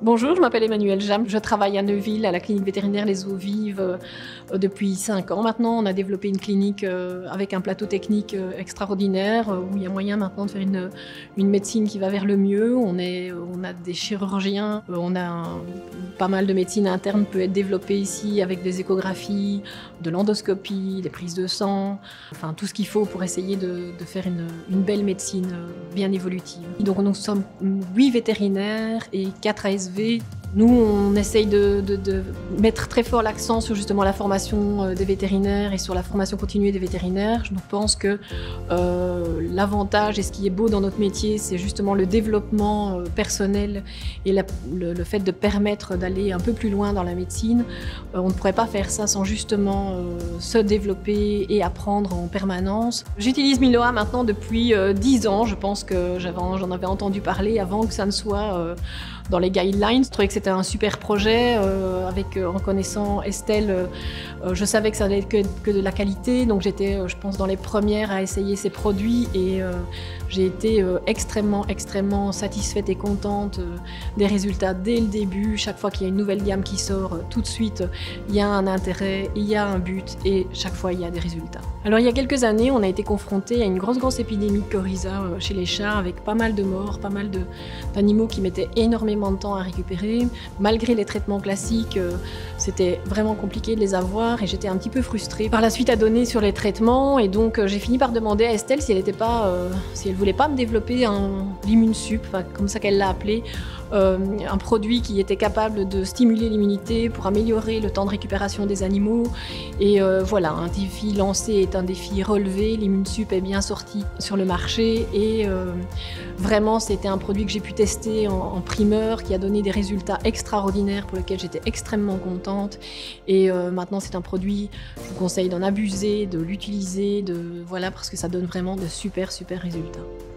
Bonjour, je m'appelle Emmanuelle Jam. Je travaille à Neuville, à la clinique vétérinaire Les Eaux Vives depuis 5 ans maintenant. On a développé une clinique avec un plateau technique extraordinaire où il y a moyen maintenant de faire une médecine qui va vers le mieux. On a des chirurgiens, pas mal de médecine interne peut être développée ici avec des échographies, de l'endoscopie, des prises de sang, enfin tout ce qu'il faut pour essayer de faire une belle médecine bien évolutive. Donc nous sommes 8 vétérinaires et 4 ASV. Nous, on essaye de mettre très fort l'accent sur justement la formation des vétérinaires et sur la formation continue des vétérinaires. Je pense que l'avantage et ce qui est beau dans notre métier, c'est justement le développement personnel et le fait de permettre d'aller un peu plus loin dans la médecine. On ne pourrait pas faire ça sans justement se développer et apprendre en permanence. J'utilise Miloa maintenant depuis 10 ans. Je pense que j'en avais entendu parler avant que ça ne soit dans les guidelines. Je trouvais que c'était un super projet. En connaissant Estelle, je savais que ça allait être que de la qualité. Donc j'étais, je pense, dans les premières à essayer ces produits et j'ai été extrêmement satisfaite et contente des résultats dès le début. Chaque fois qu'il y a une nouvelle gamme qui sort, tout de suite, il y a un intérêt, il y a un but et chaque fois, il y a des résultats. Alors il y a quelques années, on a été confronté à une grosse épidémie de coryza chez les chats avec pas mal de morts, pas mal d'animaux qui mettaient énormément de temps à récupérer. Malgré les traitements classiques, c'était vraiment compliqué de les avoir et j'étais un petit peu frustrée par la suite à donner sur les traitements. Et donc j'ai fini par demander à Estelle si elle voulait pas me développer l'immunsup, comme ça qu'elle l'a appelé, un produit qui était capable de stimuler l'immunité pour améliorer le temps de récupération des animaux. Et voilà, un défi lancé est un défi relevé. L'immunsup est bien sorti sur le marché et vraiment c'était un produit que j'ai pu tester en primeur, qui a donné des résultats extraordinaires pour lesquels j'étais extrêmement contente. Et maintenant c'est un produit, je vous conseille d'en abuser, de l'utiliser, voilà, parce que ça donne vraiment de super résultats.